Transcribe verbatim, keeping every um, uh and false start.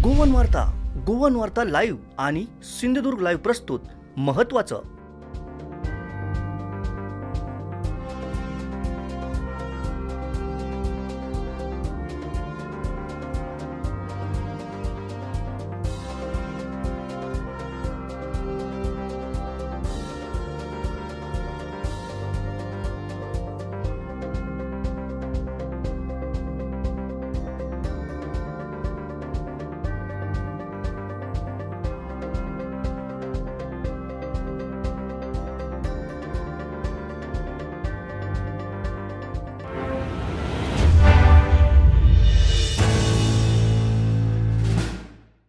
Goan वार्ता, Goan वार्ता live आणि सिंधुदुर्ग लाईव्ह प्रस्तुत महत्त्वाचं